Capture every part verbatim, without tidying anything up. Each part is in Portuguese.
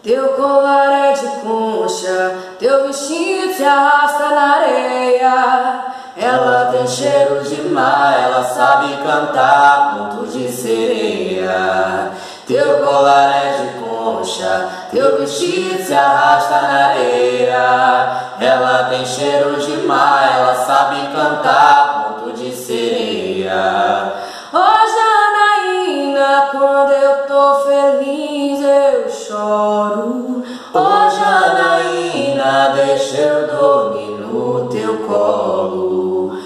Teu colar é de concha, teu vestido se arrasta na areia. Ela tem cheiro de mar, ela sabe cantar contos de sereia. Teu colar é de concha, teu vestido se arrasta na areia. Ela tem cheiro de mar, ela sabe cantar conto de sereia. Oh Janaína, quando eu tô feliz eu choro. Oh Janaína, deixa eu dormir no teu colo.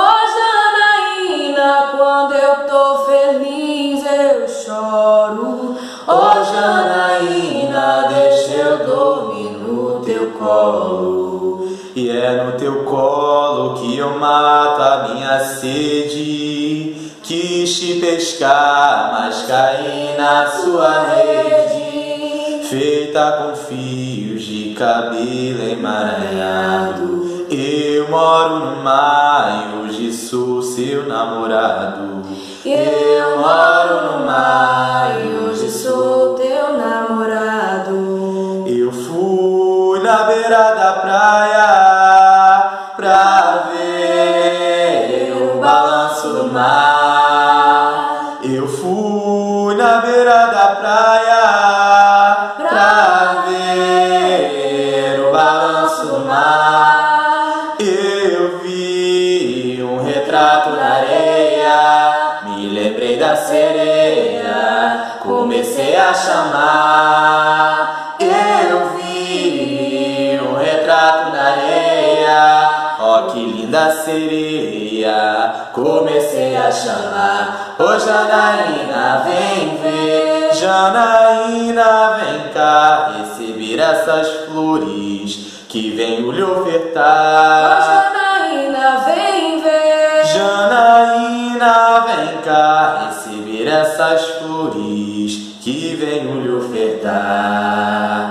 Oh Janaína, quando eu tô feliz eu choro. Oh Janaína, deixa eu dormir no teu colo. E é no teu colo que eu mato a minha sede. Quis te pescar, mas caí na sua rede, feita com fios de cabelo emaranhado. Eu moro no mar e hoje sou seu namorado. Eu moro no mar e hoje sou teu namorado. Eu fui na beira da praia pra ver o balanço do mar. Eu fui na beira da praia pra ver o balanço do mar. Eu vi um retrato na areia, me lembrei da sereia, comecei a chamar. Eu vi um retrato na areia, ó que linda sereia, comecei a chamar. Ô Janaína, vem ver, Janaína, vem cá receber essas flores que venho lhe ofertar. Oh Janaína, vem ver, Janaína, vem cá receber essas flores que venho lhe ofertar.